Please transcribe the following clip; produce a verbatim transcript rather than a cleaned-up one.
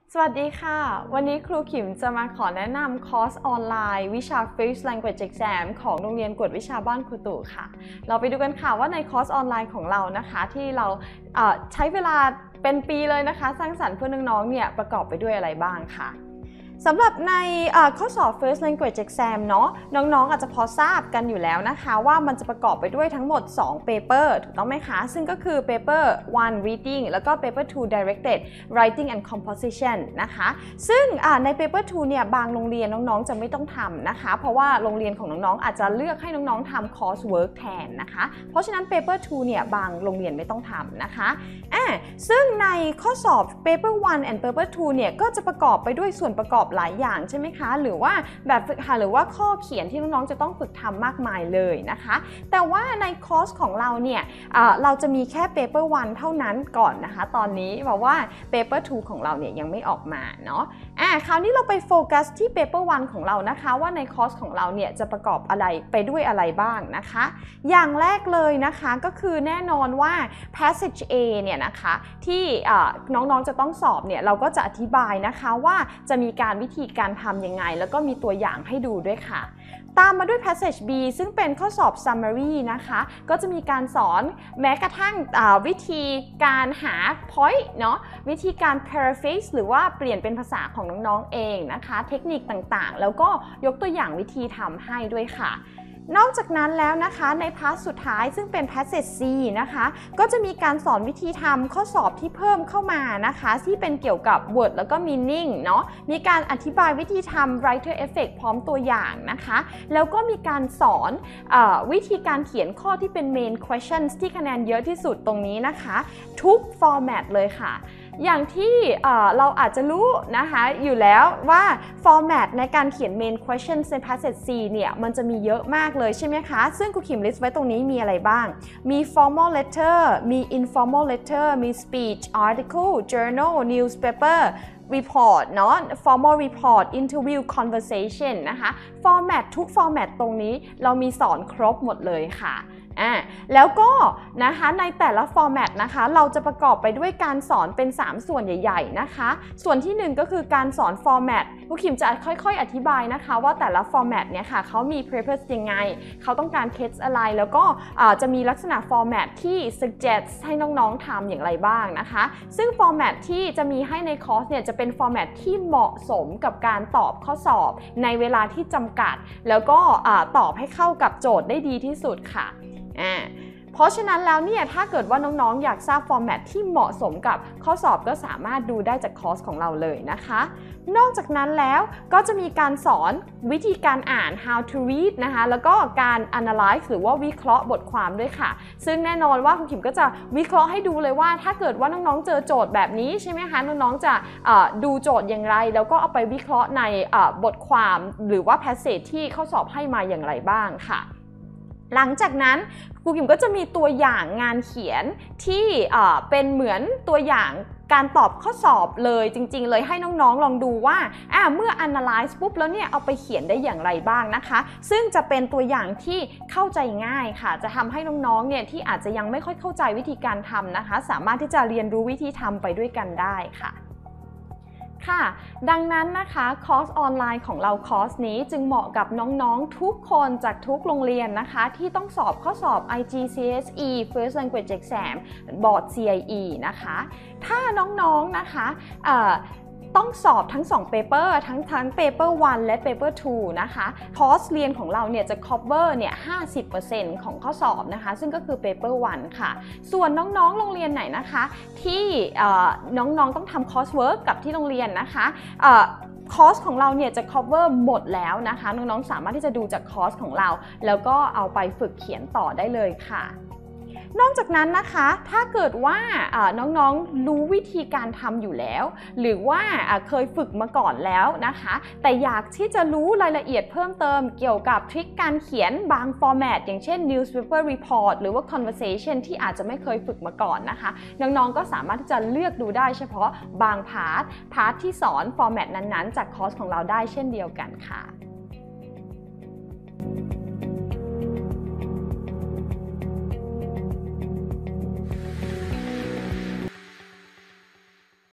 สวัสดีค่ะวันนี้ครูขิมจะมาขอแนะนำคอร์สออนไลน์วิชา First Language Exam ของโรงเรียนกวดวิชาบ้านครูตู่ค่ะเราไปดูกันค่ะว่าในคอร์สออนไลน์ของเรานะคะที่เราใช้เวลาเป็นปีเลยนะคะสร้างสรรค์เพื่อน้องๆเนี่ยประกอบไปด้วยอะไรบ้างค่ะสำหรับในข้อสอบ First Language Exam เนาะน้องๆอาจจะพอทราบกันอยู่แล้วนะคะว่ามันจะประกอบไปด้วยทั้งหมดสอง paper ถูกต้องไหมคะซึ่งก็คือ paper one reading แล้วก็ paper two directed writing and composition นะคะซึ่งใน paper two เนี่ยบางโรงเรียนน้องๆจะไม่ต้องทำนะคะเพราะว่าโรงเรียนของน้องๆอาจจะเลือกให้น้องๆทำ course work แทนนะคะเพราะฉะนั้น paper two เนี่ยบางโรงเรียนไม่ต้องทำนะคะอ่าซึ่งในข้อสอบ paper one and paper two เนี่ยก็จะประกอบไปด้วยส่วนประกอบหลายอย่างใช่ไหมคะหรือว่าแบบฝึกหัดหรือว่าข้อเขียนที่น้องๆจะต้องฝึกทำมากมายเลยนะคะแต่ว่าในคอร์สของเราเนี่ยเราจะมีแค่ paper one เท่านั้นก่อนนะคะตอนนี้เพราะว่า paper two ของเราเนี่ยยังไม่ออกมาเนาะอ่าคราวนี้เราไปโฟกัสที่ paper one ของเรานะคะว่าในคอร์สของเราเนี่ยจะประกอบอะไรไปด้วยอะไรบ้างนะคะอย่างแรกเลยนะคะก็คือแน่นอนว่า passage A เนี่ยนะคะที่น้องๆจะต้องสอบเนี่ยเราก็จะอธิบายนะคะว่าจะมีการวิธีการทำยังไงแล้วก็มีตัวอย่างให้ดูด้วยค่ะตามมาด้วย passage B ซึ่งเป็นข้อสอบ summary นะคะก็จะมีการสอนแม้กระทั่งวิธีการหา point เนาะวิธีการ paraphrase หรือว่าเปลี่ยนเป็นภาษาของน้องๆเองนะคะเทคนิคต่างๆแล้วก็ยกตัวอย่างวิธีทำให้ด้วยค่ะนอกจากนั้นแล้วนะคะในพาร์ทสุดท้ายซึ่งเป็น passage C นะคะก็จะมีการสอนวิธีทำข้อสอบที่เพิ่มเข้ามานะคะที่เป็นเกี่ยวกับ word แล้วก็ meaning เนาะมีการอธิบายวิธีทำ writer effect พร้อมตัวอย่างนะคะแล้วก็มีการสอนเอ่อวิธีการเขียนข้อที่เป็น main questions ที่คะแนนเยอะที่สุดตรงนี้นะคะทุก format เลยค่ะอย่างที่เราอาจจะรู้นะคะอยู่แล้วว่าฟอร์แมตในการเขียน main question ใน passage C เนี่ยมันจะมีเยอะมากเลยใช่ไหมคะซึ่งครูขิม list ไว้ตรงนี้มีอะไรบ้างมี formal letter มี informal letter มี speech article journal newspaper report เนาะ formal report interview conversation นะคะ format ทุก format ตรงนี้เรามีสอนครบหมดเลยค่ะอ่าแล้วก็นะคะในแต่ละฟอร์แมตนะคะเราจะประกอบไปด้วยการสอนเป็นสามส่วนใหญ่ๆนะคะส่วนที่หนึ่งก็คือการสอนฟอร์แมตครูขิมจะค่อยๆอธิบายนะคะว่าแต่ละฟอร์แมตเนี่ยค่ะเขามี purpose ยังไงเขาต้องการ case อะไรแล้วก็จะมีลักษณะฟอร์แมตที่ suggest ให้น้องๆทำอย่างไรบ้างนะคะซึ่งฟอร์แมตที่จะมีให้ในคอร์สเนี่ยจะเป็นฟอร์แมตที่เหมาะสมกับการตอบข้อสอบในเวลาที่จำกัดแล้วก็ตอบให้เข้ากับโจทย์ได้ดีที่สุดค่ะเพราะฉะนั้นแล้วเนี่ยถ้าเกิดว่าน้องๆอยากทราบฟอร์แมตที่เหมาะสมกับข้อสอบก็สามารถดูได้จากคอร์สของเราเลยนะคะนอกจากนั้นแล้วก็จะมีการสอนวิธีการอ่าน how to read นะคะแล้วก็การ analyze หรือว่าวิเคราะห์บทความด้วยค่ะซึ่งแน่นอนว่าคุณขิมก็จะวิเคราะห์ให้ดูเลยว่าถ้าเกิดว่าน้องๆเจอโจทย์แบบนี้ใช่ไหมคะน้องๆจะดูโจทย์อย่างไรแล้วก็เอาไปวิเคราะห์ในบทความหรือว่า passage ที่ข้อสอบให้มาอย่างไรบ้างค่ะหลังจากนั้นครูขิมก็จะมีตัวอย่างงานเขียนที่เป็นเหมือนตัวอย่างการตอบข้อสอบเลยจริงๆเลยให้น้องๆลองดูว่าเมื่อ analyze ปุ๊บแล้วเนี่ยเอาไปเขียนได้อย่างไรบ้างนะคะซึ่งจะเป็นตัวอย่างที่เข้าใจง่ายค่ะจะทำให้น้องๆเนี่ยที่อาจจะยังไม่ค่อยเข้าใจวิธีการทำนะคะสามารถที่จะเรียนรู้วิธีทำไปด้วยกันได้ค่ะค่ะดังนั้นนะคะคอร์สออนไลน์ของเราคอร์สนี้จึงเหมาะกับน้องๆทุกคนจากทุกโรงเรียนนะคะที่ต้องสอบข้อสอบ ไอ จี ซี เอส อี First Language Exam Board ซี ไอ อี นะคะถ้าน้องๆนะคะต้องสอบทั้งสอง paper ทั้งทั้ง paper one และ paper two นะคะคอร์สเรียนของเราเนี่ยจะ cover เนี่ย ห้าสิบเปอร์เซ็นต์ ของข้อสอบนะคะซึ่งก็คือ paper one ค่ะส่วนน้องๆโรงเรียนไหนนะคะที่น้องๆต้องทำ course work กับที่โรงเรียนนะคะคอร์สของเราเนี่ยจะ cover หมดแล้วนะคะน้องๆสามารถที่จะดูจากคอร์สของเราแล้วก็เอาไปฝึกเขียนต่อได้เลยค่ะนอกจากนั้นนะคะถ้าเกิดว่าน้องๆรู้วิธีการทำอยู่แล้วหรือว่าเคยฝึกมาก่อนแล้วนะคะแต่อยากที่จะรู้รายละเอียดเพิ่มเติมเกี่ยวกับทริคการเขียนบางฟอร์แมตอย่างเช่น newspaper report หรือว่า conversation ที่อาจจะไม่เคยฝึกมาก่อนนะคะน้องๆก็สามารถที่จะเลือกดูได้เฉพาะบางพาร์ทพาร์ทที่สอนฟอร์แมตนั้นๆจากคอร์สของเราได้เช่นเดียวกันค่ะ